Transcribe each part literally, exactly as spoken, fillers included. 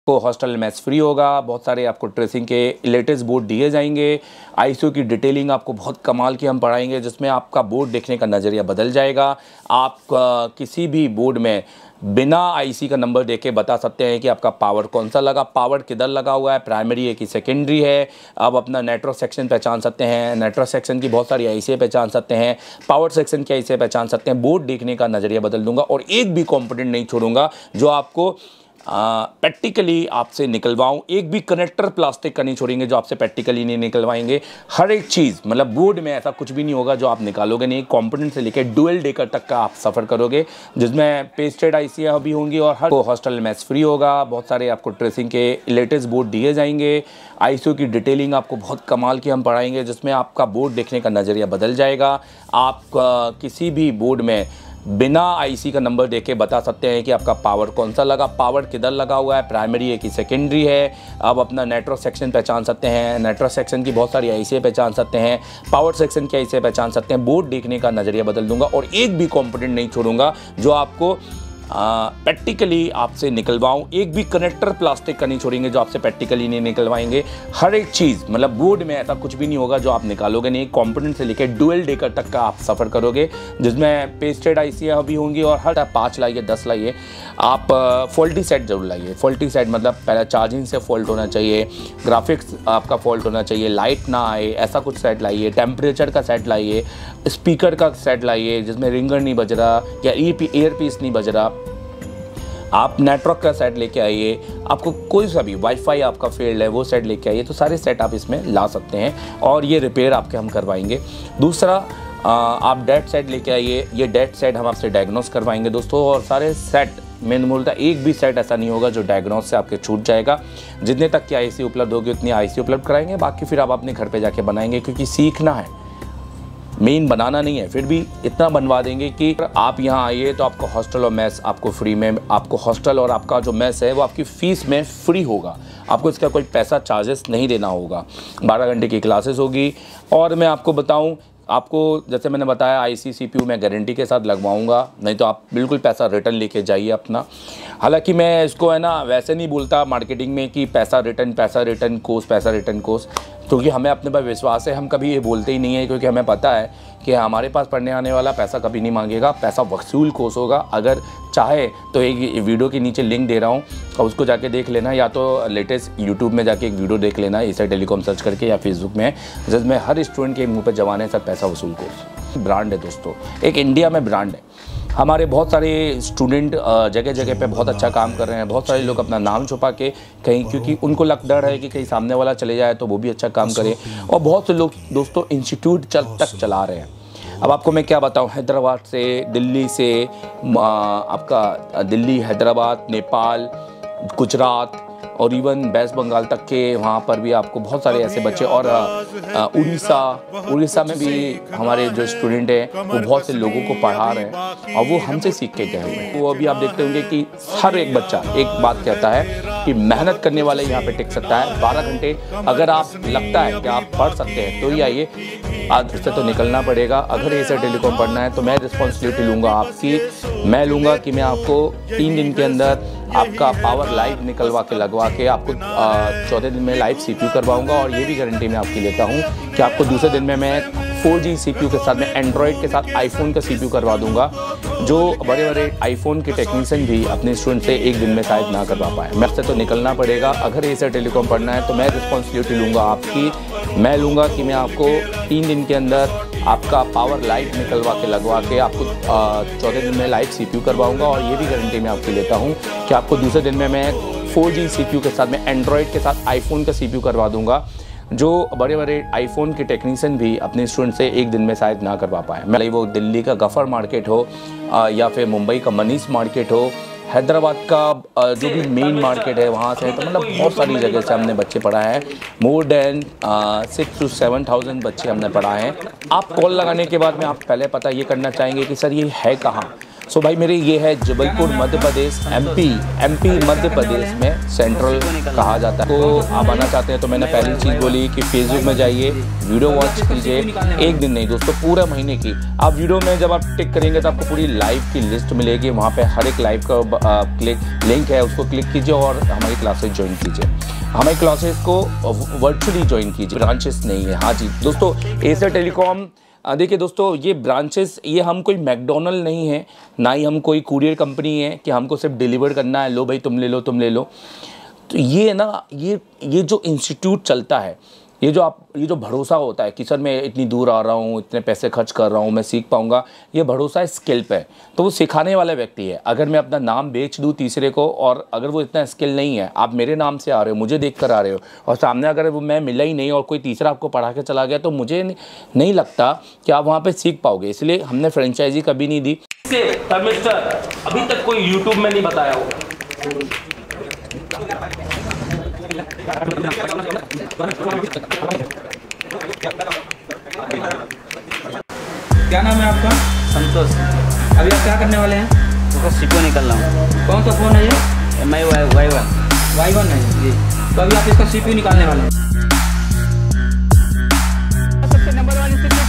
को hostel mess free होगा, बहुत सारे आपको ट्रेसिंग के लेटेस्ट बोर्ड दिए जाएंगे। आईसीयू की डिटेलिंग आपको बहुत कमाल की हम पढ़ाएंगे, जिसमें आपका बोर्ड देखने का नज़रिया बदल जाएगा। आप आ, किसी भी बोर्ड में बिना आईसी का नंबर देख के बता सकते हैं कि आपका पावर कौन सा लगा, पावर किधर लगा हुआ है, प्राइमरी है कि सेकेंडरी है। आप अपना नेटवर्क सेक्शन पहचान सकते हैं, नेटवर्क सेक्शन की बहुत सारी आईसी पहचान सकते हैं, पावर सेक्शन की आईसी पहचान सकते हैं। बोर्ड देखने का नज़रिया बदल दूंगा और एक भी कंपोनेंट नहीं छोड़ूंगा जो आपको प्रैक्टिकली आपसे निकलवाऊं। एक भी कनेक्टर प्लास्टिक का नहीं छोड़ेंगे जो आपसे प्रैक्टिकली नहीं निकलवाएंगे। हर एक चीज़ मतलब बोर्ड में ऐसा कुछ भी नहीं होगा जो आप निकालोगे नहीं। कंपोनेंट से लेकर डुअल डेकर तक का आप सफ़र करोगे, जिसमें पेस्टेड आईसियाँ भी होंगी और हर हॉस्टल मेस फ्री होगा। बहुत सारे आपको ट्रेसिंग के लेटेस्ट बोर्ड दिए जाएंगे। आईसीयू की डिटेलिंग आपको बहुत कमाल की हम पढ़ाएंगे, जिसमें आपका बोर्ड देखने का नज़रिया बदल जाएगा। आप किसी भी बोर्ड में बिना आईसी का नंबर देख के बता सकते हैं कि आपका पावर कौन सा लगा, पावर किधर लगा हुआ है, प्राइमरी है कि सेकेंडरी है। आप अपना नेटवर्क सेक्शन पहचान सकते हैं, नेटवर्क सेक्शन की बहुत सारी आईसी पहचान सकते हैं, पावर सेक्शन की आईसी पहचान सकते हैं। बोर्ड देखने का नज़रिया बदल दूंगा और एक भी कंपोनेंट नहीं छोड़ूंगा जो आपको प्रैक्टिकली आपसे निकलवाऊं। एक भी कनेक्टर प्लास्टिक का नहीं छोड़ेंगे जो आपसे प्रैक्टिकली नहीं निकलवाएंगे। हर एक चीज़ मतलब बोर्ड में ऐसा कुछ भी नहीं होगा जो आप निकालोगे नहीं। कंपोनेंट से लेकर डुअल डेकर तक का आप सफ़र करोगे, जिसमें पेस्टेड आईसियाँ भी होंगी और हर पाँच लाइए दस लाइए। आप फॉल्टी सेट जरूर लाइए। फॉल्टी सेट मतलब पहले चार्जिंग से फॉल्ट होना चाहिए, ग्राफिक्स आपका फॉल्ट होना चाहिए, लाइट ना आए, ऐसा कुछ सेट लाइए। टेम्परेचर का सेट लाइए, स्पीकर का सेट लाइए जिसमें रिंगर नहीं बज रहा या ईयर पीस नहीं बज रहा। आप नेटवर्क का सेट लेके आइए। आपको कोई सा भी वाईफाई आपका फेल्ड है वो सेट लेके आइए। तो सारे सेट आप इसमें ला सकते हैं और ये रिपेयर आपके हम करवाएंगे। दूसरा, आप डेट सेट लेके आइए। ये डेट सेट हम आपसे डायग्नोस करवाएंगे दोस्तों। और सारे सेट मैंने बोलता एक भी सेट ऐसा नहीं होगा जो डायग्नोस से आपके छूट जाएगा। जितने तक की आईसी उपलब्ध होगी उतनी आईसी उपलब्ध कराएंगे, बाकी फिर आप अपने घर पे जाके बनाएंगे, क्योंकि सीखना है, मेन बनाना नहीं है। फिर भी इतना बनवा देंगे कि आप यहाँ आइए तो आपको हॉस्टल और मेस आपको फ्री में, आपको हॉस्टल और आपका जो मेस है वो आपकी फ़ीस में फ्री होगा। आपको इसका कोई पैसा चार्जेस नहीं देना होगा। बारह घंटे की क्लासेस होगी। और मैं आपको बताऊँ, आपको जैसे मैंने बताया आईसी सीपीयू मैं गारंटी के साथ लगवाऊंगा, नहीं तो आप बिल्कुल पैसा रिटर्न लेके जाइए अपना। हालांकि मैं इसको है ना वैसे नहीं बोलता मार्केटिंग में कि पैसा रिटर्न पैसा रिटर्न कोर्स पैसा रिटर्न कोर्स, क्योंकि हमें अपने पर विश्वास है। हम कभी ये बोलते ही नहीं है, क्योंकि हमें पता है कि हमारे पास पढ़ने आने वाला पैसा कभी नहीं मांगेगा। पैसा वसूल कोर्स होगा। अगर चाहे तो एक वीडियो के नीचे लिंक दे रहा हूँ और उसको जाके देख लेना, या तो लेटेस्ट यूट्यूब में जाके एक वीडियो देख लेना एशिया टेलीकॉम सर्च करके, या फेसबुक में, जिसमें हर स्टूडेंट के मुँह पर जवान है सर पैसा वसूल कोर्स। ब्रांड है दोस्तों, एक इंडिया में ब्रांड है। हमारे बहुत सारे स्टूडेंट जगह जगह पे बहुत अच्छा काम कर रहे हैं। बहुत सारे लोग अपना नाम छुपा के कहीं, क्योंकि उनको लग डर है कि कहीं सामने वाला चले जाए तो वो भी अच्छा काम करे। और बहुत से लोग दोस्तों इंस्टीट्यूट चल तक चला रहे हैं। अब आपको मैं क्या बताऊं, हैदराबाद से, दिल्ली से, आपका दिल्ली, हैदराबाद, नेपाल, गुजरात और इवन वेस्ट बंगाल तक के वहाँ पर भी आपको बहुत सारे ऐसे बच्चे, और उड़ीसा उड़ीसा में भी हमारे जो स्टूडेंट हैं वो बहुत से लोगों को पढ़ा रहे हैं और वो हमसे सीख के गए हुए हैं। वो अभी आप देखते होंगे कि हर एक बच्चा एक बात कहता है कि मेहनत करने वाले यहाँ पे टिक सकता है। बारह घंटे अगर आप लगता है कि आप पढ़ सकते हैं तो ही आइए, आज से तो निकलना पड़ेगा। अगर एशिया टेलीकॉम पढ़ना है तो मैं रिस्पॉन्सिबिलिटी लूँगा आपकी। मैं लूँगा कि मैं आपको तीन दिन के अंदर आपका पावर लाइव निकलवा के लगवा के आपको चौदह दिन में लाइव सीपीयू करवाऊंगा। और ये भी गारंटी मैं आपकी लेता हूँ कि आपको दूसरे दिन में मैं फोर जी सीपीयू के साथ में एंड्रॉयड के साथ आईफोन का सीपीयू करवा दूंगा, जो बड़े बड़े आईफोन के टेक्नीशियन भी अपने स्टूडेंट से एक दिन में शायद ना करवा पाए। मेरे से तो निकलना पड़ेगा। अगर एशिया टेलीकॉम पढ़ना है तो मैं रिस्पॉन्सिबिलिटी लूँगा आपकी। मैं लूँगा कि मैं आपको तीन दिन के अंदर आपका पावर लाइव निकलवा के लगवा के आपको चौदह दिन में लाइव सीपीयू करवाऊंगा। और ये भी गारंटी मैं आपकी लेता हूँ कि आपको दूसरे दिन में मैं फोर जी सीपीयू के साथ में एंड्रॉयड के साथ आईफोन का सीपीयू करवा दूंगा, जो बड़े बड़े आईफोन के टेक्नीशियन भी अपने स्टूडेंट से एक दिन में शायद ना करवा पाए। मैं वो दिल्ली का गफर मार्केट हो या फिर मुंबई का मनीष मार्केट हो, हैदराबाद का जो भी मेन मार्केट है वहाँ से, तो मतलब बहुत सारी जगह से हमने बच्चे पढ़ाए हैं। More than six to seven thousand बच्चे हमने पढ़ाए हैं। आप कॉल लगाने के बाद में आप पहले पता ये करना चाहेंगे कि सर ये है कहाँ। सो भाई मेरे ये है जबलपुर मध्य प्रदेश, एमपी एमपी मध्य प्रदेश में सेंट्रल कहा जाता है। तो आप आना चाहते हैं तो मैंने पहली चीज़ बोली कि फेसबुक में जाइए, वीडियो वॉच कीजिए, एक दिन नहीं दोस्तों पूरा महीने की। आप वीडियो में जब आप टिक करेंगे तो आपको पूरी लाइव की लिस्ट मिलेगी, वहाँ पे हर एक लाइव का क्लिक लिंक है, उसको क्लिक कीजिए और हमारी क्लासेस ज्वाइन कीजिए। हमारी क्लासेस को वर्चुअली ज्वाइन कीजिए, ब्रांचेस नहीं है। हाँ जी दोस्तों, एशिया टेलीकॉम देखिए दोस्तों, ये ब्रांचेस, ये हम कोई मैकडोनल्ड नहीं है, ना ही हम कोई कुरियर कंपनी है कि हमको सिर्फ डिलीवर करना है, लो भाई तुम ले लो तुम ले लो। तो ये ना ये ये जो इंस्टीट्यूट चलता है, ये जो आप ये जो भरोसा होता है कि सर मैं इतनी दूर आ रहा हूँ, इतने पैसे खर्च कर रहा हूँ, मैं सीख पाऊँगा, ये भरोसा है स्किल पे। तो वो सिखाने वाला व्यक्ति है। अगर मैं अपना नाम बेच दूँ तीसरे को और अगर वो इतना स्किल नहीं है, आप मेरे नाम से आ रहे हो, मुझे देख कर आ रहे हो और सामने अगर वो मैं मिला ही नहीं और कोई तीसरा आपको पढ़ा के चला गया, तो मुझे नहीं लगता कि आप वहाँ पर सीख पाओगे। इसलिए हमने फ्रेंचाइजी कभी नहीं दी। अभी तक कोई यूट्यूब में नहीं बताया हो। क्या नाम है आपका? संतोष। अभी आप क्या करने वाले हैं? तो सीपो निकल रहा हूँ। कौन सा फ़ोन है ये? M I Y Y one Y one है जी। तो अभी आप इसका सीपीयू निकालने वाले हैं। सबसे नंबर वन स्थिति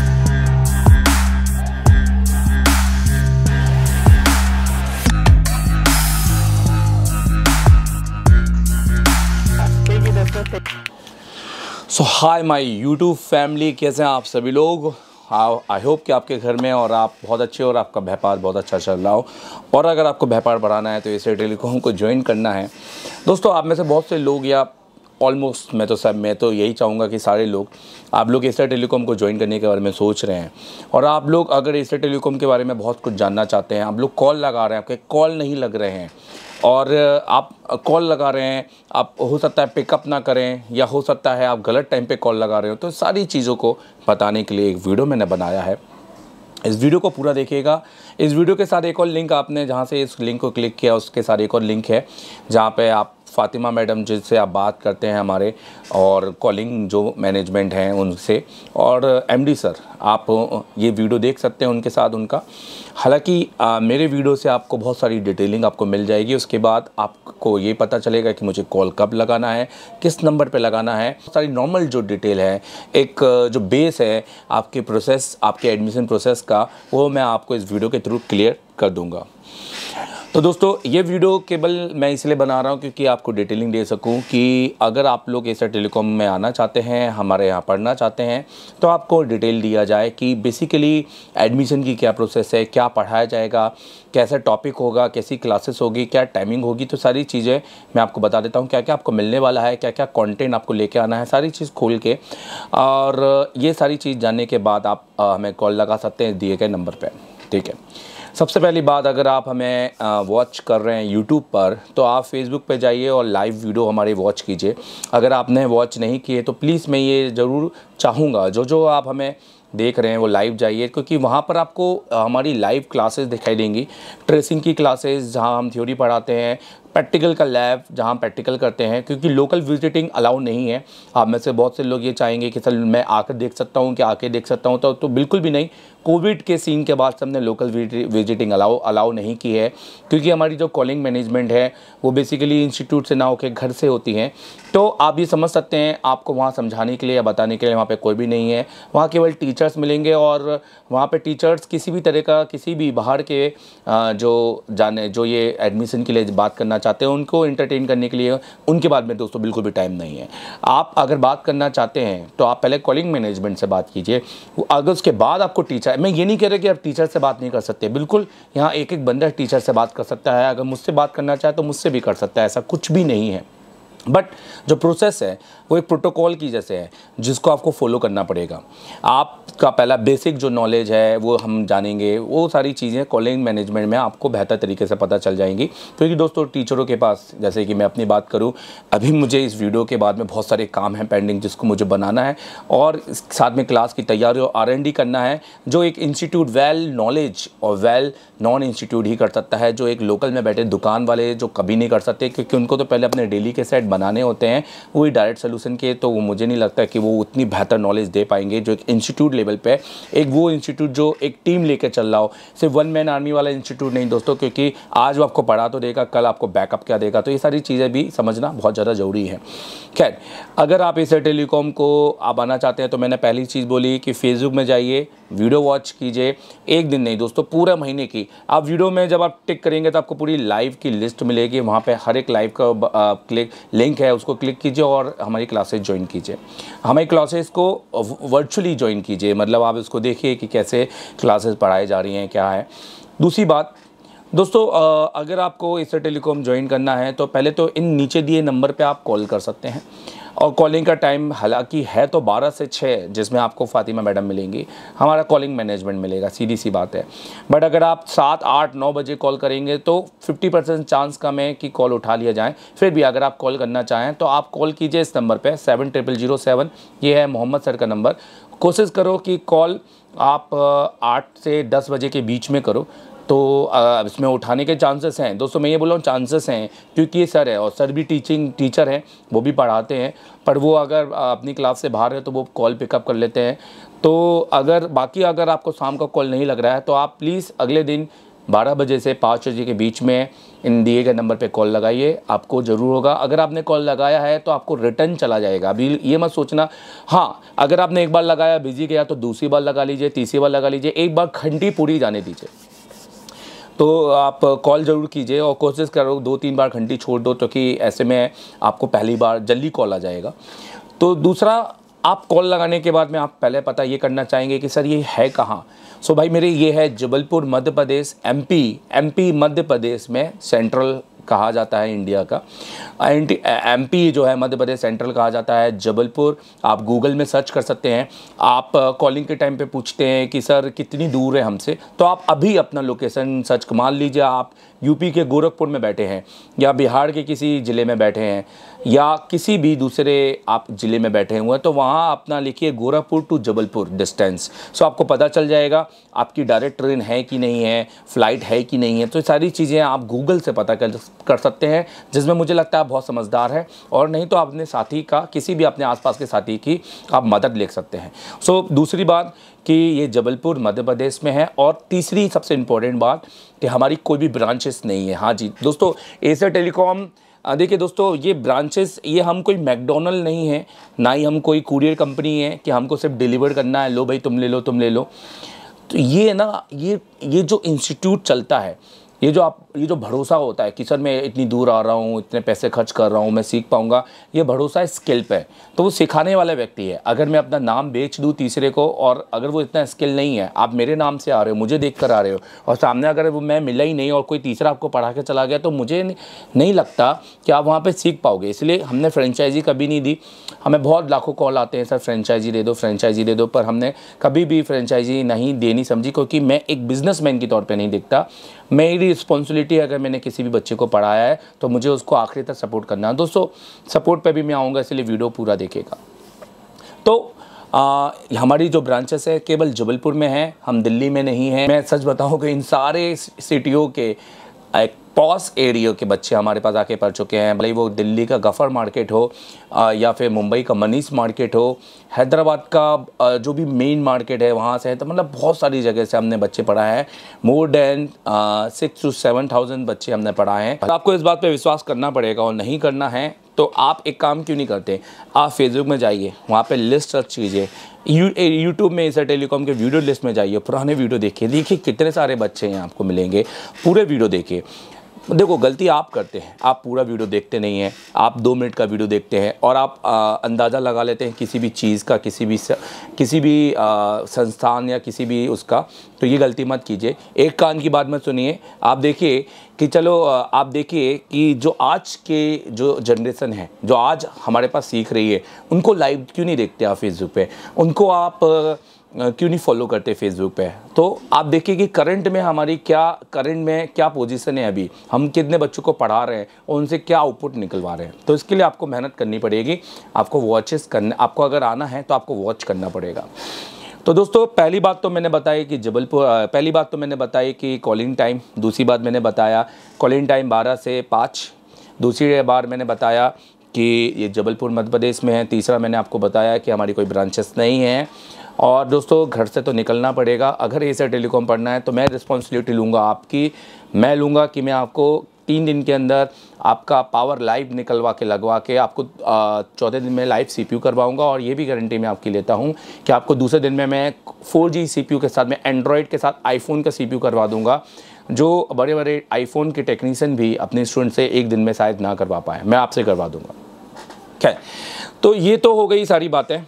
so hi my YouTube family, कैसे हैं आप सभी लोग? आई होप कि आपके घर में और आप बहुत अच्छे और आपका व्यापार बहुत अच्छा चल रहा हो। और अगर आपको व्यापार बढ़ाना है तो एशिया टेलीकॉम को ज्वाइन करना है। दोस्तों आप में से बहुत से लोग, या ऑलमोस्ट मैं तो सब मैं तो यही चाहूँगा कि सारे लोग, आप लोग एशिया टेलीकॉम को ज्वाइन करने के बारे में सोच रहे हैं। और आप लोग अगर एशिया टेलीकॉम के बारे में बहुत कुछ जानना चाहते हैं, आप लोग कॉल लगा रहे हैं, आपके कॉल नहीं लग रहे हैं और आप कॉल लगा रहे हैं, आप हो सकता है पिकअप ना करें या हो सकता है आप गलत टाइम पे कॉल लगा रहे हो, तो सारी चीज़ों को बताने के लिए एक वीडियो मैंने बनाया है। इस वीडियो को पूरा देखिएगा। इस वीडियो के साथ एक और लिंक, आपने जहाँ से इस लिंक को क्लिक किया उसके साथ एक और लिंक है जहाँ पे आप फातिमा मैडम जिससे आप बात करते हैं हमारे, और कॉलिंग जो मैनेजमेंट हैं उनसे, और एमडी सर, आप ये वीडियो देख सकते हैं उनके साथ उनका। हालांकि मेरे वीडियो से आपको बहुत सारी डिटेलिंग आपको मिल जाएगी। उसके बाद आपको ये पता चलेगा कि मुझे कॉल कब लगाना है, किस नंबर पे लगाना है, सारी नॉर्मल जो डिटेल है, एक जो बेस है आपके प्रोसेस, आपके एडमिशन प्रोसेस का, वो मैं आपको इस वीडियो के थ्रू क्लियर कर दूँगा। तो दोस्तों ये वीडियो केवल मैं इसलिए बना रहा हूँ क्योंकि आपको डिटेलिंग दे सकूँ कि अगर आप लोग एशिया टेलीकॉम में आना चाहते हैं, हमारे यहाँ पढ़ना चाहते हैं, तो आपको डिटेल दिया जाए कि बेसिकली एडमिशन की क्या प्रोसेस है, क्या पढ़ाया जाएगा, कैसा टॉपिक होगा, कैसी क्लासेस होगी, क्या टाइमिंग होगी। तो सारी चीज़ें मैं आपको बता देता हूँ, क्या क्या आपको मिलने वाला है, क्या क्या कंटेंट आपको लेके आना है, सारी चीज़ खोल के। और ये सारी चीज़ जानने के बाद आप हमें कॉल लगा सकते हैं दिए गए नंबर पर, ठीक है। सबसे पहली बात, अगर आप हमें वॉच कर रहे हैं यूट्यूब पर, तो आप फेसबुक पे जाइए और लाइव वीडियो हमारी वॉच कीजिए। अगर आपने वॉच नहीं किए तो प्लीज़ मैं ये ज़रूर चाहूँगा, जो जो आप हमें देख रहे हैं वो लाइव जाइए, क्योंकि वहाँ पर आपको हमारी लाइव क्लासेस दिखाई देंगी। ट्रेसिंग की क्लासेस जहाँ हम थ्योरी पढ़ाते हैं, प्रैक्टिकल का लैब जहाँ प्रैक्टिकल करते हैं, क्योंकि लोकल विजिटिंग अलाउ नहीं है। आप में से बहुत से लोग ये चाहेंगे कि सर मैं आकर देख सकता हूँ, क्या आके देख सकता हूँ, तो, तो बिल्कुल भी नहीं। कोविड के सीन के बाद सबने लोकल विजिटिंग अलाउ अलाउ नहीं की है, क्योंकि हमारी जो कॉलिंग मैनेजमेंट है वो बेसिकली इंस्टीट्यूट से ना होकर घर से होती हैं। तो आप ये समझ सकते हैं, आपको वहाँ समझाने के लिए या बताने के लिए वहाँ पे कोई भी नहीं है। वहाँ केवल टीचर्स मिलेंगे और वहाँ पे टीचर्स किसी भी तरह का, किसी भी बाहर के जो जाने जो ये एडमिशन के लिए बात करना चाहते हैं उनको एंटरटेन करने के लिए, उनके बाद में दोस्तों बिल्कुल भी टाइम नहीं है। आप अगर बात करना चाहते हैं तो आप पहले कॉलिंग मैनेजमेंट से बात कीजिए, अगर उसके बाद आपको टीचर, मैं ये नहीं कह रहा कि आप टीचर से बात नहीं कर सकते, बिल्कुल यहाँ एक एक बंदा टीचर से बात कर सकता है। अगर मुझसे बात करना चाहे तो मुझसे भी कर सकता है, ऐसा कुछ भी नहीं है। बट जो प्रोसेस है वो एक प्रोटोकॉल की जैसे है जिसको आपको फॉलो करना पड़ेगा। आपका पहला बेसिक जो नॉलेज है वो हम जानेंगे, वो सारी चीज़ें कॉलिंग मैनेजमेंट में आपको बेहतर तरीके से पता चल जाएंगी। क्योंकि दोस्तों टीचरों के पास, जैसे कि मैं अपनी बात करूं, अभी मुझे इस वीडियो के बाद में बहुत सारे काम हैं पेंडिंग जिसको मुझे बनाना है, और साथ में क्लास की तैयारी और आर एन डी करना है, जो एक इंस्टीट्यूट वेल नॉलेज और वेल नॉन इंस्टीट्यूट ही कर सकता है, जो एक लोकल में बैठे दुकान वाले जो कभी नहीं कर सकते, क्योंकि उनको तो पहले अपने डेली के सेट बनाने होते हैं, वही डायरेक्ट सोल्यूशन के, तो वो मुझे नहीं लगता कि वो उतनी बेहतर नॉलेज दे पाएंगे जो एक इंस्टीट्यूट लेवल लेवल पे, एक वो इंस्टीट्यूट जो एक टीम लेकर चल रहा हो, सिर्फ वन मैन आर्मी वाला इंस्टीट्यूट नहीं दोस्तों, क्योंकि आज वो आपको पढ़ा तो देगा, कल आपको बैकअप क्या देगा, तो ये सारी चीज़ें भी समझना बहुत ज़्यादा ज़रूरी है। खैर, अगर आप एसर टेलीकॉम को आप आना चाहते हैं तो मैंने पहली चीज़ बोली कि फेसबुक में जाइए, वीडियो वॉच कीजिए, एक दिन नहीं दोस्तों, पूरा महीने की। आप वीडियो में जब आप टिक करेंगे तो आपको पूरी लाइव की लिस्ट मिलेगी, वहाँ पे हर एक लाइव का क्लिक लिंक है, उसको क्लिक कीजिए और हमारी क्लासेस ज्वाइन कीजिए। हमारी क्लासेस को वर्चुअली ज्वाइन कीजिए, मतलब आप इसको देखिए कि कैसे क्लासेस पढ़ाई जा रही हैं, क्या है। दूसरी बात दोस्तों, अगर आपको एसर टेलीकॉम ज्वाइन करना है तो पहले तो इन नीचे दिए नंबर पे आप कॉल कर सकते हैं, और कॉलिंग का टाइम हालांकि है तो बारह से छः, जिसमें आपको फातिमा मैडम मिलेंगी, हमारा कॉलिंग मैनेजमेंट मिलेगा, सीधी सी बात है। बट अगर आप सात आठ नौ बजे कॉल करेंगे तो फिफ्टी परसेंट चांस कम है कि कॉल उठा लिया जाए। फिर भी अगर आप कॉल करना चाहें तो आप कॉल कीजिए इस नंबर पे सेवन ट्रिपल जीरो सेवन, ये है मोहम्मद सर का नंबर। कोशिश करो कि कॉल आप आठ से दस बजे के बीच में करो, तो इसमें उठाने के चांसेस हैं दोस्तों। मैं ये बोल रहा हूँ चांसेस हैं, क्योंकि ये सर है और सर भी टीचिंग टीचर हैं, वो भी पढ़ाते हैं, पर वो अगर अपनी क्लास से बाहर है तो वो कॉल पिकअप कर लेते हैं। तो अगर बाकी अगर आपको शाम का कॉल नहीं लग रहा है तो आप प्लीज़ अगले दिन बारह बजे से पाँच बजे के बीच में इन दिए गए नंबर पे कॉल लगाइए, आपको ज़रूर होगा। अगर आपने कॉल लगाया है तो आपको रिटर्न चला जाएगा। अभी ये मत सोचना, हाँ अगर आपने एक बार लगाया बिजी गया तो दूसरी बार लगा लीजिए, तीसरी बार लगा लीजिए, एक बार घंटी पूरी जाने दीजिए। तो आप कॉल ज़रूर कीजिए और कोशिश करो दो तीन बार घंटी छोड़ दो, तो कि ऐसे में आपको पहली बार जल्दी कॉल आ जाएगा। तो दूसरा, आप कॉल लगाने के बाद में आप पहले पता ये करना चाहेंगे कि सर ये है कहाँ। सो भाई मेरे ये है जबलपुर मध्य प्रदेश, एमपी एमपी मध्य प्रदेश में सेंट्रल कहा जाता है इंडिया का। एमपी जो है मध्य प्रदेश सेंट्रल कहा जाता है जबलपुर। आप गूगल में सर्च कर सकते हैं। आप कॉलिंग के टाइम पे पूछते हैं कि सर कितनी दूर है हमसे, तो आप अभी अपना लोकेशन सर्च मान लीजिए, आप यूपी के गोरखपुर में बैठे हैं या बिहार के किसी ज़िले में बैठे हैं या किसी भी दूसरे आप ज़िले में बैठे हुए हैं, तो वहाँ अपना लिखिए Gorakhpur to Jabalpur distance. So आपको पता चल जाएगा आपकी डायरेक्ट ट्रेन है कि नहीं है, फ़्लाइट है कि नहीं है। तो सारी चीज़ें आप गूगल से पता कर कर सकते हैं, जिसमें मुझे लगता है आप बहुत समझदार है। और नहीं तो आप अपने साथी का, किसी भी अपने आसपास के साथी की आप मदद ले सकते हैं। सो दूसरी बात कि ये जबलपुर मध्य प्रदेश में है। और तीसरी सबसे इम्पोर्टेंट बात कि हमारी कोई भी ब्रांचेस नहीं है। हाँ जी दोस्तों, एसर टेलीकॉम, देखिए दोस्तों, ये ब्रांचेस, ये हम कोई मैकडोनल्ड नहीं है, ना ही हम कोई कुरियर कंपनी है कि हमको सिर्फ डिलीवर करना है, लो भाई तुम ले लो तुम ले लो। तो ये ना, ये ये जो इंस्टीट्यूट चलता है, ये जो आप ये जो भरोसा होता है कि सर मैं इतनी दूर आ रहा हूँ, इतने पैसे खर्च कर रहा हूँ, मैं सीख पाऊँगा, ये भरोसा है स्किल पे। तो वो सिखाने वाला व्यक्ति है। अगर मैं अपना नाम बेच दूँ तीसरे को, और अगर वो इतना स्किल नहीं है, आप मेरे नाम से आ रहे हो, मुझे देख कर आ रहे हो, और सामने अगर वो मैं मिला ही नहीं और कोई तीसरा आपको पढ़ा के चला गया, तो मुझे नहीं लगता कि आप वहाँ पर सीख पाओगे। इसलिए हमने फ्रेंचाइजी कभी नहीं दी। हमें बहुत लाखों कॉल आते हैं, सर फ्रेंचाइजी दे दो फ्रेंचाइजी दे दो, पर हमने कभी भी फ्रेंचाइजी नहीं देनी समझी, क्योंकि मैं एक बिजनेसमैन के तौर पे नहीं दिखता। मेरी रिस्पॉन्सिबिलिटी है, अगर मैंने किसी भी बच्चे को पढ़ाया है तो मुझे उसको आखिरी तक सपोर्ट करना है। दोस्तों सपोर्ट पे भी मैं आऊँगा, इसलिए वीडियो पूरा देखिएगा। तो आ, हमारी जो ब्रांचेस है केवल जबलपुर में है, हम दिल्ली में नहीं हैं। मैं सच बताऊँ कि इन सारे सिटियों के एक पॉस एरिया के बच्चे हमारे पास आके पढ़ चुके हैं, भले वो दिल्ली का गफ़र मार्केट हो आ, या फिर मुंबई का मनीष मार्केट हो, हैदराबाद का आ, जो भी मेन मार्केट है वहाँ से है, तो मतलब बहुत सारी जगह से हमने बच्चे पढ़ाए हैं। More than six to seven thousand बच्चे हमने पढ़ाए हैं। आपको इस बात पे विश्वास करना पड़ेगा, और नहीं करना है तो आप एक काम क्यों नहीं करते, आप फेसबुक में जाइए, वहाँ पे लिस्ट सर्च कीजिए, यू यूट्यूब में एसर टेलीकॉम के वीडियो लिस्ट में जाइए, पुराने वीडियो देखिए, देखिए कितने सारे बच्चे हैं आपको मिलेंगे, पूरे वीडियो देखिए। देखो गलती आप करते हैं, आप पूरा वीडियो देखते नहीं हैं, आप दो मिनट का वीडियो देखते हैं और आप अंदाज़ा लगा लेते हैं किसी भी चीज़ का, किसी भी किसी भी आ, संस्थान या किसी भी उसका। तो ये गलती मत कीजिए। एक कान की बात मत सुनिए। आप देखिए कि चलो आप देखिए कि जो आज के जो जनरेशन है, जो आज हमारे पास सीख रही है, उनको लाइव क्यों नहीं देखते आप फेसबुक पे, उनको आप क्यों नहीं फॉलो करते फेसबुक पे। तो आप देखिए कि करंट में हमारी क्या करंट में क्या पोजीशन है, अभी हम कितने बच्चों को पढ़ा रहे हैं और उनसे क्या आउटपुट निकलवा रहे हैं। तो इसके लिए आपको मेहनत करनी पड़ेगी, आपको वॉचेस करने, आपको अगर आना है तो आपको वॉच करना पड़ेगा। तो दोस्तों पहली बात तो मैंने बताई कि जबलपुर, पहली बात तो मैंने बताई कि कॉलिंग टाइम, दूसरी बात मैंने बताया कॉलिंग टाइम बारह से पाँच, दूसरी बार मैंने बताया कि ये जबलपुर मध्य प्रदेश में है। तीसरा मैंने आपको बताया कि हमारी कोई ब्रांचेस नहीं है। और दोस्तों घर से तो निकलना पड़ेगा। अगर एशिया टेलीकॉम पढ़ना है तो मैं रिस्पॉन्सिबिलिटी लूँगा आपकी, मैं लूँगा कि मैं आपको तीन दिन के अंदर आपका पावर लाइव निकलवा के लगवा के आपको चौथे दिन में लाइव सीपीयू करवाऊंगा। और ये भी गारंटी मैं आपकी लेता हूँ कि आपको दूसरे दिन में मैं फोर जी सीपीयू के साथ में एंड्रॉयड के साथ आईफोन का सीपीयू करवा दूंगा, जो बड़े बड़े आईफोन के टेक्नीशियन भी अपने स्टूडेंट से एक दिन में शायद ना करवा पाए, मैं आपसे करवा दूंगा। खैर, तो ये तो हो गई सारी बातें।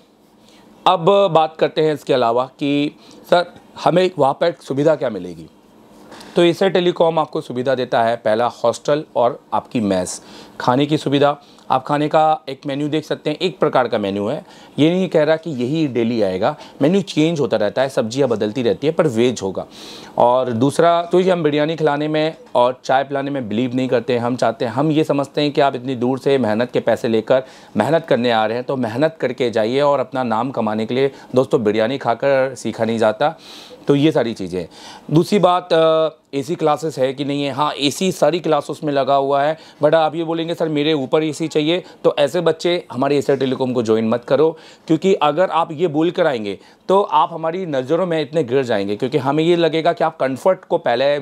अब बात करते हैं इसके अलावा कि सर हमें वहाँ पर सुविधा क्या मिलेगी। तो एशिया टेलीकॉम आपको सुविधा देता है, पहला हॉस्टल और आपकी मेस, खाने की सुविधा। आप खाने का एक मेन्यू देख सकते हैं, एक प्रकार का मेन्यू है, ये नहीं कह रहा कि यही डेली आएगा, मेन्यू चेंज होता रहता है, सब्जियां बदलती रहती है, पर वेज होगा। और दूसरा तो ये हम बिरयानी खिलाने में और चाय पिलाने में बिलीव नहीं करते हैं। हम चाहते हैं, हम ये समझते हैं कि आप इतनी दूर से मेहनत के पैसे लेकर मेहनत करने आ रहे हैं तो मेहनत करके जाइए, और अपना नाम कमाने के लिए दोस्तों बिरयानी खाकर सीखा नहीं जाता। तो ये सारी चीज़ें। दूसरी बात, एसी क्लासेस है कि नहीं है। हाँ, एसी सारी क्लासेस में लगा हुआ है, बट आप ये बोलेंगे सर मेरे ऊपर एसी चाहिए, तो ऐसे बच्चे हमारे एशिया टेलीकॉम को ज्वाइन मत करो, क्योंकि अगर आप ये बोल कर आएंगे तो आप हमारी नज़रों में इतने गिर जाएंगे, क्योंकि हमें ये लगेगा कि आप कंफर्ट को पहले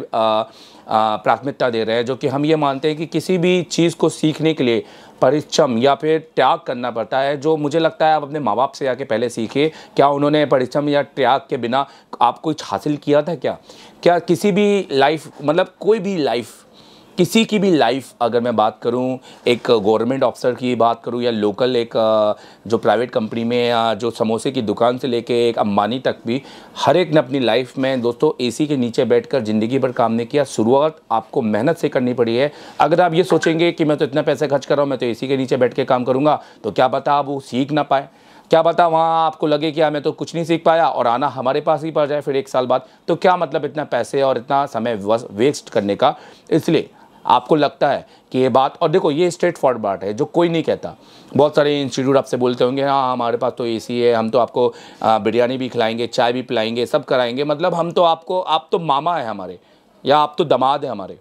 प्राथमिकता दे रहे हैं, जो कि हम ये मानते हैं कि किसी भी चीज़ को सीखने के लिए परिश्रम या फिर त्याग करना पड़ता है, जो मुझे लगता है आप अपने माँ बाप से आके पहले सीखिए। क्या उन्होंने परिश्रम या त्याग के बिना आप कुछ हासिल किया था क्या? क्या किसी भी लाइफ, मतलब कोई भी लाइफ, किसी की भी लाइफ, अगर मैं बात करूं, एक गवर्नमेंट ऑफिसर की बात करूं या लोकल एक जो प्राइवेट कंपनी में, या जो समोसे की दुकान से लेके एक अंबानी तक भी, हर एक ने अपनी लाइफ में दोस्तों एसी के नीचे बैठकर ज़िंदगी भर काम नहीं किया। शुरुआत आपको मेहनत से करनी पड़ी है। अगर आप ये सोचेंगे कि मैं तो इतना पैसे खर्च कर रहा हूँ, मैं तो एसी के नीचे बैठ के काम करूँगा, तो क्या पता आप वो सीख ना पाए, क्या पता वहाँ आपको लगे कि मैं तो कुछ नहीं सीख पाया और आना हमारे पास ही पड़ जाए फिर एक साल बाद, तो क्या मतलब इतना पैसे और इतना समय वेस्ट करने का। इसलिए आपको लगता है कि ये बात, और देखो ये स्ट्रेट फॉरवर्ड बात है जो कोई नहीं कहता। बहुत सारे इंस्टीट्यूट आपसे बोलते होंगे हाँ हमारे पास तो एसी है, हम तो आपको बिरयानी भी खिलाएंगे, चाय भी पिलाएंगे, सब कराएंगे, मतलब हम तो आपको, आप तो मामा है हमारे, या आप तो दामाद है हमारे।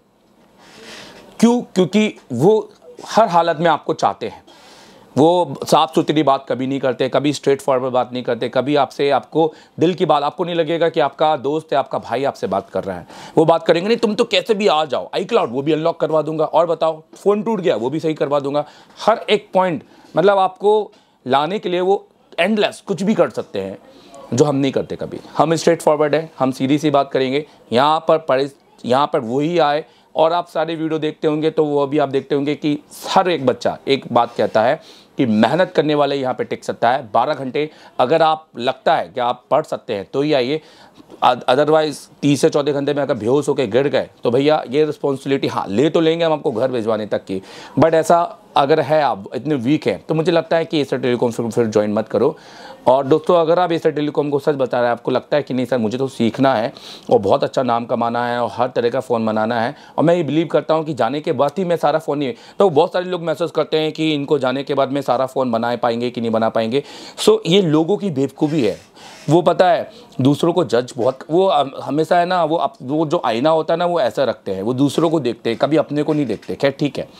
क्यों? क्योंकि वो हर हालत में आपको चाहते हैं। वो साफ़ सुथरी बात कभी नहीं करते, कभी स्ट्रेट फॉरवर्ड बात नहीं करते, कभी आपसे, आपको दिल की बात, आपको नहीं लगेगा कि आपका दोस्त है, आपका भाई आपसे बात कर रहा है। वो बात करेंगे नहीं तुम तो कैसे भी आ जाओ, आई क्लाउड वो भी अनलॉक करवा दूंगा, और बताओ फ़ोन टूट गया वो भी सही करवा दूंगा। हर एक पॉइंट, मतलब आपको लाने के लिए वो एंडलेस कुछ भी कर सकते हैं, जो हम नहीं करते कभी। हम स्ट्रेट फॉरवर्ड है, हम सीधी सी बात करेंगे। यहाँ पर पड़े, यहाँ पर वही आए, और आप सारे वीडियो देखते होंगे तो वो भी आप देखते होंगे कि हर एक बच्चा एक बात कहता है कि मेहनत करने वाले यहाँ पे टिक सकता है बारह घंटे। अगर आप लगता है कि आप पढ़ सकते हैं तो ही आइए, अदरवाइज़ तीस से चौदह घंटे में अगर बेहोश होकर गिर गए तो भैया ये रिस्पॉन्सिबिलिटी हाँ ले तो लेंगे हम आपको घर भिजवाने तक की, बट ऐसा अगर है आप इतने वीक हैं तो मुझे लगता है कि एशिया टेलीकॉम फिर फिर ज्वाइन मत करो। और दोस्तों अगर आप एशिया टेलीकॉम को सच बता रहे हैं, आपको लगता है कि नहीं सर मुझे तो सीखना है और बहुत अच्छा नाम कमाना है और हर तरह का फ़ोन बनाना है, और मैं ये बिलीव करता हूँ कि जाने के बाद ही मैं सारा फ़ोन नहीं, तो बहुत सारे लोग मैसेज करते हैं कि इनको जाने के बाद में सारा फ़ोन बना पाएंगे कि नहीं बना पाएंगे। सो ये लोगों की बेवकूफ़ी है। वो पता है दूसरों को जज बहुत, वो हमेशा है ना, वो अप, वो जो आईना होता है ना वो ऐसा रखते हैं, वो दूसरों को देखते हैं, कभी अपने को नहीं देखते। खैर ठीक है,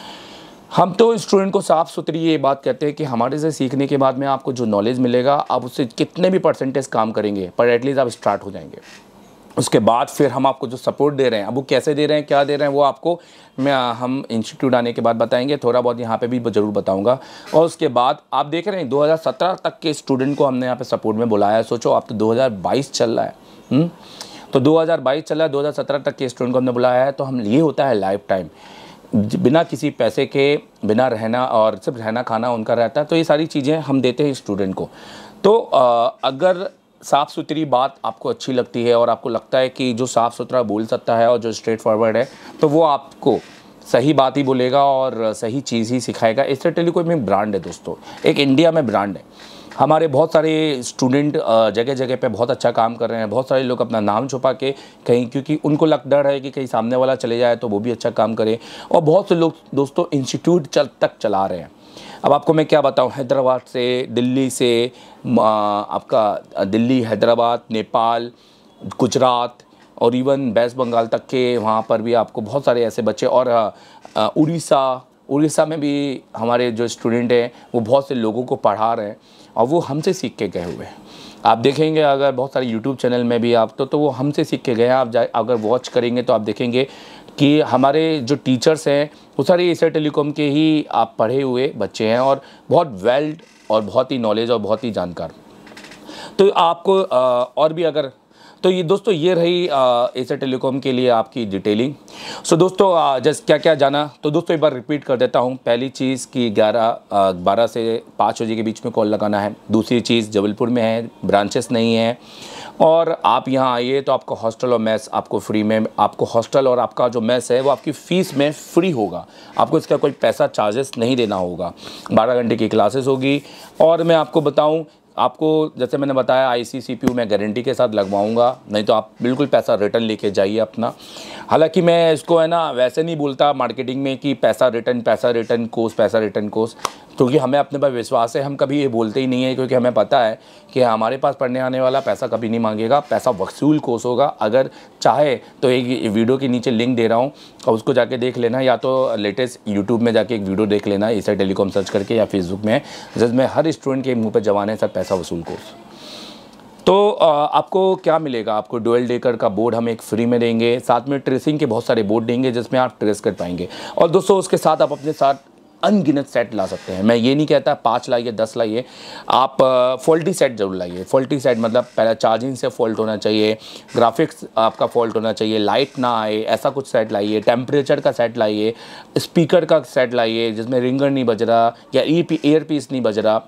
हम तो स्टूडेंट को साफ़ सुथरी ये बात कहते हैं कि हमारे से सीखने के बाद में आपको जो नॉलेज मिलेगा, आप उससे कितने भी परसेंटेज काम करेंगे पर एटलीस्ट आप स्टार्ट हो जाएंगे। उसके बाद फिर हम आपको जो सपोर्ट दे रहे हैं, अब वो कैसे दे रहे हैं, क्या दे रहे हैं, वो आपको मैं हम इंस्टीट्यूट आने के बाद बताएंगे, थोड़ा बहुत यहाँ पे भी ज़रूर बताऊँगा। और उसके बाद आप देख रहे हैं दो हज़ार सत्रह तक के स्टूडेंट को हमने यहाँ पे सपोर्ट में बुलाया है। सोचो आप तो दो हज़ार बाईस चल रहा है, हुँ? तो दो हज़ार बाईस चल रहा है, दो हज़ार सत्रह तक के स्टूडेंट को हमने बुलाया है। तो हम ये होता है लाइफ टाइम, बिना किसी पैसे के, बिना रहना, और सिर्फ रहना खाना उनका रहता है। तो ये सारी चीज़ें हम देते हैं स्टूडेंट को। तो आ, अगर साफ़ सुथरी बात आपको अच्छी लगती है और आपको लगता है कि जो साफ़ सुथरा बोल सकता है और जो स्ट्रेट फॉरवर्ड है, तो वो आपको सही बात ही बोलेगा और सही चीज़ ही सिखाएगा। एशिया टेलीकॉम एक ब्रांड है दोस्तों, एक इंडिया में ब्रांड है। हमारे बहुत सारे स्टूडेंट जगह जगह पे बहुत अच्छा काम कर रहे हैं। बहुत सारे लोग अपना नाम छुपा के कहीं, क्योंकि उनको लग डर है कि कहीं सामने वाला चले जाए तो वो भी अच्छा काम करे। और बहुत से लोग दोस्तों इंस्टीट्यूट चल तक चला रहे हैं। अब आपको मैं क्या बताऊं, हैदराबाद से, दिल्ली से, आपका दिल्ली, हैदराबाद, नेपाल, गुजरात और इवन वेस्ट बंगाल तक के, वहाँ पर भी आपको बहुत सारे ऐसे बच्चे, और उड़ीसा उड़ीसा में भी हमारे जो स्टूडेंट हैं वो बहुत से लोगों को पढ़ा रहे हैं और वो हमसे सीख के गए हुए हैं। आप देखेंगे अगर बहुत सारे यूट्यूब चैनल में भी आप तो तो वो हमसे सीख के गए हैं। आप जा अगर वॉच करेंगे तो आप देखेंगे कि हमारे जो टीचर्स हैं वो सारे एशिया टेलीकॉम के ही आप पढ़े हुए बच्चे हैं और बहुत वेल और बहुत ही नॉलेज और बहुत ही जानकार। तो आपको और भी अगर तो ये दोस्तों ये रही एशिया टेलीकॉम के लिए आपकी डिटेलिंग। सो दोस्तों जस्ट क्या क्या जाना, तो दोस्तों एक बार रिपीट कर देता हूँ। पहली चीज़ कि ग्यारह बारह से पाँच बजे के बीच में कॉल लगाना है। दूसरी चीज़ जबलपुर में है, ब्रांचेस नहीं है और आप यहाँ आइए तो आपको हॉस्टल और मेस आपको फ्री में, आपको हॉस्टल और आपका जो मेस है वो आपकी फ़ीस में फ्री होगा। आपको इसका कोई पैसा चार्जेस नहीं देना होगा। बारह घंटे की क्लासेस होगी और मैं आपको बताऊँ, आपको जैसे मैंने बताया आईसी सीपीयू मैं गारंटी के साथ लगवाऊंगा, नहीं तो आप बिल्कुल पैसा रिटर्न लेके जाइए अपना। हालांकि मैं इसको है ना वैसे नहीं बोलता मार्केटिंग में कि पैसा रिटर्न पैसा रिटर्न कोर्स पैसा रिटर्न कोर्स, क्योंकि हमें अपने पर विश्वास है। हम कभी ये बोलते ही नहीं है क्योंकि हमें पता है कि हमारे पास पढ़ने आने वाला पैसा कभी नहीं मांगेगा। पैसा वसूल कोर्स होगा। अगर चाहे तो एक वीडियो के नीचे लिंक दे रहा हूँ और उसको जाके देख लेना, या तो लेटेस्ट यूट्यूब में जाके एक वीडियो देख लेना एशिया टेलीकॉम सर्च करके, या फेसबुक में, जिसमें हर स्टूडेंट के मुँह पर जवान है सर पैसा वसूल कोर्स। तो आपको क्या मिलेगा, आपको डुअल डेकर का बोर्ड हम एक फ्री में देंगे, साथ में ट्रेसिंग के बहुत सारे बोर्ड देंगे जिसमें आप ट्रेस कर पाएंगे। और दोस्तों उसके साथ आप अपने साथ अनगिनत सेट ला सकते हैं। मैं ये नहीं कहता पाँच लाइए दस लाइए, आप फॉल्टी सेट जरूर लाइए। फॉल्टी सेट मतलब पहला चार्जिंग से फॉल्ट होना चाहिए, ग्राफिक्स आपका फॉल्ट होना चाहिए, लाइट ना आए, ऐसा कुछ सेट लाइए। टेम्परेचर का सेट लाइए, स्पीकर का सेट लाइए जिसमें रिंगर नहीं बज रहा या ईयर पीस नहीं बज रहा।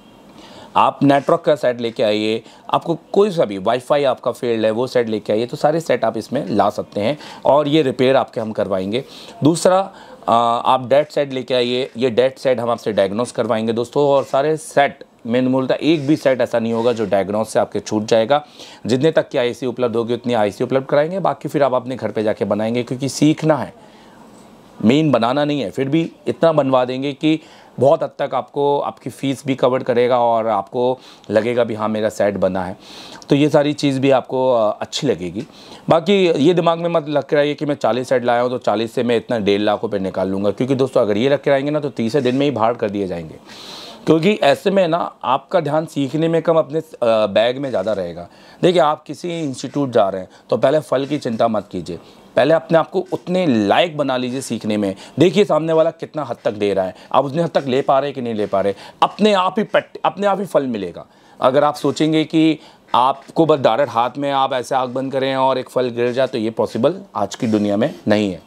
आप नेटवर्क का सेट लेके आइए। आपको कोई सा भी वाईफाई आपका फेल्ड है वो सेट लेके आइए। तो सारे सेट आप इसमें ला सकते हैं और ये रिपेयर आपके हम करवाएंगे। दूसरा आप डेट सेट लेके आइए। ये डेट सेट हम आपसे डायग्नोस करवाएंगे दोस्तों। और सारे सेट मैंने बोलता एक भी सेट ऐसा नहीं होगा जो डायग्नोस से आपके छूट जाएगा। जितने तक की आईसी उपलब्ध होगी उतनी आईसी उपलब्ध कराएंगे, बाकी फिर आप अपने घर पे जाके बनाएंगे, क्योंकि सीखना है, मेन बनाना नहीं है। फिर भी इतना बनवा देंगे कि बहुत हद तक आपको आपकी फ़ीस भी कवर करेगा और आपको लगेगा भी हाँ मेरा सेट बना है। तो ये सारी चीज़ भी आपको अच्छी लगेगी। बाकी ये दिमाग में मत लग रहा है कि मैं चालीस सेट लाया हूँ तो चालीस से मैं इतना डेढ़ लाख रुपये निकाल लूँगा, क्योंकि दोस्तों अगर ये रख के आएंगे ना तो तीसरे दिन में ही बाहर कर दिए जाएंगे। क्योंकि ऐसे में ना आपका ध्यान सीखने में कम अपने बैग में ज़्यादा रहेगा। देखिए आप किसी इंस्टीट्यूट जा रहे हैं तो पहले फल की चिंता मत कीजिए, पहले अपने आप को उतने लायक बना लीजिए सीखने में। देखिए सामने वाला कितना हद तक दे रहा है, आप उतने हद तक ले पा रहे हैं कि नहीं ले पा रहे, अपने आप ही पट अपने आप ही फल मिलेगा। अगर आप सोचेंगे कि आपको बस डायरेक्ट हाथ में आप ऐसे आग बंद करें और एक फल गिर जाए, तो ये पॉसिबल आज की दुनिया में नहीं है।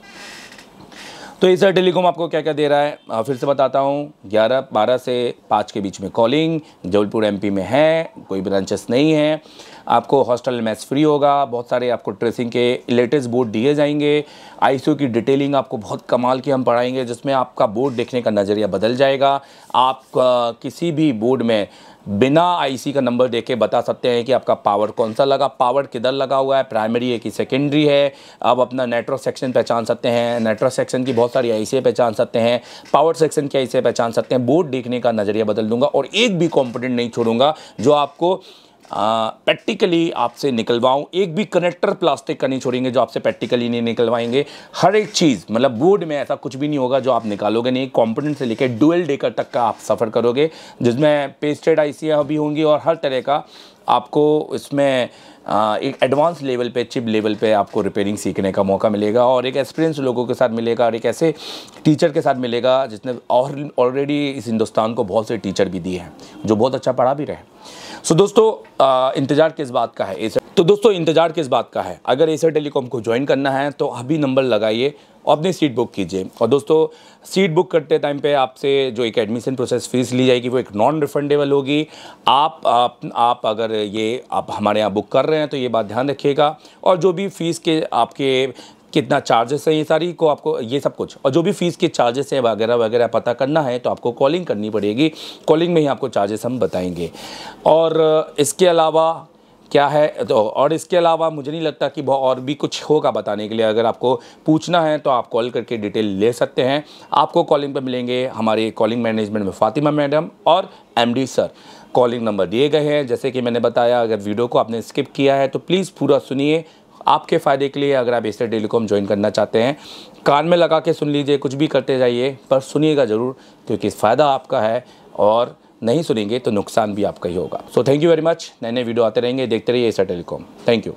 तो एशिया टेलीकॉम आपको क्या क्या दे रहा है आ, फिर से बताता हूँ। ग्यारह बारह से पाँच के बीच में कॉलिंग, जबलपुर एमपी में है, कोई ब्रांचेस नहीं है। आपको हॉस्टल मैच फ्री होगा, बहुत सारे आपको ट्रेसिंग के लेटेस्ट बोर्ड दिए जाएंगे। आईसीयू की डिटेलिंग आपको बहुत कमाल की हम पढ़ाएंगे, जिसमें आपका बोर्ड देखने का नज़रिया बदल जाएगा। आप आ, किसी भी बोर्ड में बिना आईसी का नंबर देके बता सकते हैं कि आपका पावर कौन सा लगा, पावर किधर लगा हुआ है, प्राइमरी है कि सेकेंडरी है। आप अपना नेटवर्क सेक्शन पहचान सकते हैं, नेटवर्क सेक्शन की बहुत सारी आईसी पहचान सकते हैं, पावर सेक्शन की आईसी पहचान सकते हैं। बोर्ड देखने का नज़रिया बदल दूंगा और एक भी कंपोनेंट नहीं छोड़ूंगा जो आपको प्रैक्टिकली आपसे निकलवाऊं। एक भी कनेक्टर प्लास्टिक का नहीं छोड़ेंगे जो आपसे प्रैक्टिकली नहीं निकलवाएंगे। हर एक चीज़ मतलब बोर्ड में ऐसा कुछ भी नहीं होगा जो आप निकालोगे नहीं। कंपोनेंट से लेकर डुअल डेकर तक का आप सफ़र करोगे, जिसमें पेस्टेड आईसीआं भी होंगी और हर तरह का आपको इसमें एक एडवांस लेवल पे, चिप लेवल पे आपको रिपेयरिंग सीखने का मौका मिलेगा और एक एक्सपीरियंस लोगों के साथ मिलेगा और एक ऐसे टीचर के साथ मिलेगा जिसने और ऑलरेडी इस हिंदुस्तान को बहुत से टीचर भी दिए हैं जो बहुत अच्छा पढ़ा भी रहे। सो so, दोस्तों आ, इंतज़ार किस बात का है एशिया तो दोस्तों इंतज़ार किस बात का है अगर एशिया टेलीकॉम को ज्वाइन करना है तो अभी नंबर लगाइए और अपनी सीट बुक कीजिए। और दोस्तों सीट बुक करते टाइम पे आपसे जो एक एडमिशन प्रोसेस फीस ली जाएगी वो एक नॉन रिफंडेबल होगी। आप, आप आप अगर ये आप हमारे यहाँ बुक कर रहे हैं तो ये बात ध्यान रखिएगा। और जो भी फ़ीस के आपके कितना चार्जेस हैं ये सारी को आपको ये सब कुछ और जो भी फ़ीस के चार्जेस हैं वगैरह वगैरह पता करना है तो आपको कॉलिंग करनी पड़ेगी। कॉलिंग में ही आपको चार्जेस हम बताएंगे। और इसके अलावा क्या है तो और इसके अलावा मुझे नहीं लगता कि बहुत और भी कुछ होगा बताने के लिए। अगर आपको पूछना है तो आप कॉल करके डिटेल ले सकते हैं। आपको कॉलिंग पे मिलेंगे हमारे कॉलिंग मैनेजमेंट में फ़ातिमा मैडम और एमडी सर। कॉलिंग नंबर दिए गए हैं जैसे कि मैंने बताया। अगर वीडियो को आपने स्किप किया है तो प्लीज़ पूरा सुनिए, आपके फ़ायदे के लिए अगर आप एशिया टेलीकॉम ज्वाइन करना चाहते हैं, कान में लगा के सुन लीजिए, कुछ भी करते जाइए पर सुनिएगा ज़रूर, क्योंकि फ़ायदा आपका है और नहीं सुनेंगे तो नुकसान भी आपका ही होगा। So thank you very much. नए नए वीडियो आते रहेंगे, देखते रहिए एशिया टेलीकॉम। Thank you.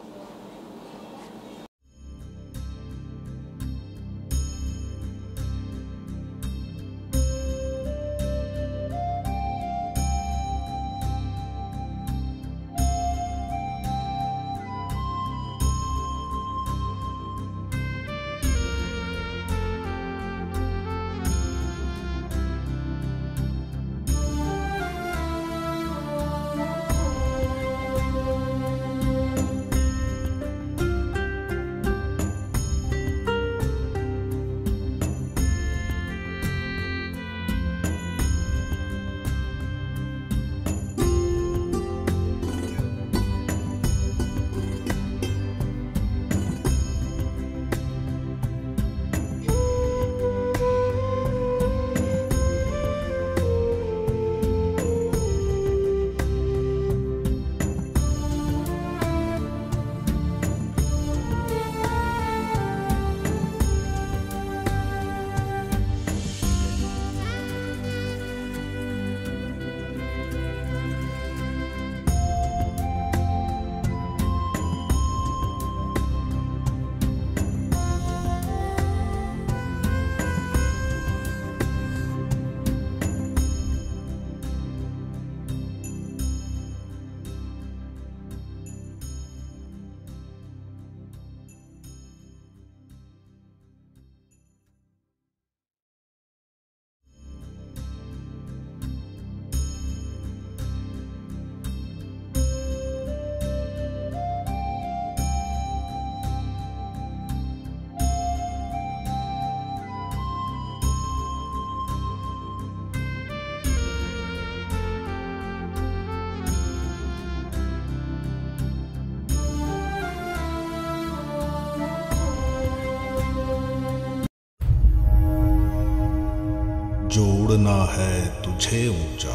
जोड़ना है तुझे ऊंचा,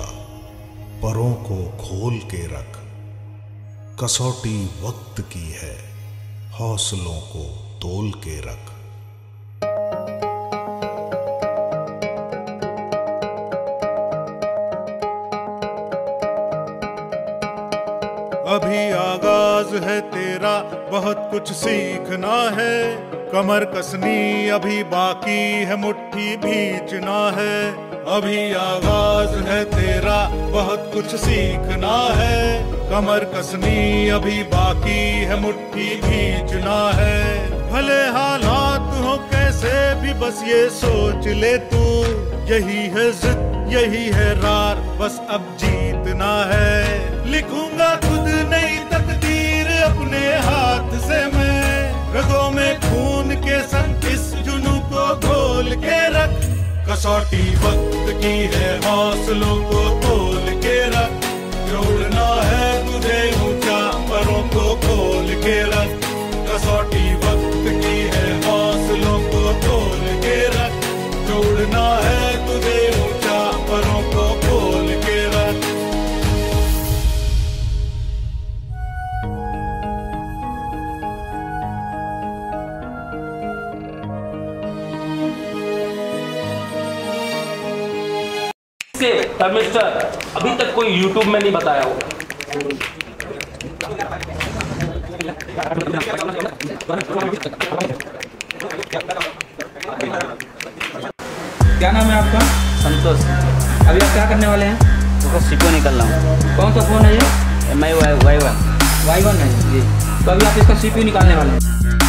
परों को खोल के रख, कसौटी वक्त की है, हौसलों को तोल के रख। अभी आगाज है तेरा, बहुत कुछ सीखना है, कमर कसनी अभी बाकी है, मुट्ठी भींचना है। अभी आगाज है तेरा, बहुत कुछ सीखना है, कमर कसनी अभी बाकी है, मुट्ठी भींचना है। भले हालात हो कैसे भी बस ये सोच ले तू, यही है जिद यही है रार, बस अब जीतना है। लिखूंगा खुद नई तकदीर अपने हाथ से मैं, रगों में खून के संग इस जुनू को घोल के रख। कसौटी वक्त की है, हौसलों को तोल के रख। जोड़ना है तुझे ऊंचा, परों को खोल के रख। कसौटी वक्त की है, हौसलों को तोल के रख। जोड़ना है तुझे ऊंचा, परों को खोल के रख। मिस्टर अभी तक कोई यूट्यूब में नहीं बताया होगा। क्या नाम है आपका? संतोष। अभी आप क्या करने वाले हैं? तो सिको निकल रहा हूँ। कौन सा फ़ोन है ये? M I Y one Y one है जी। तो अभी आप इसका सीपीयू निकालने वाले हैं।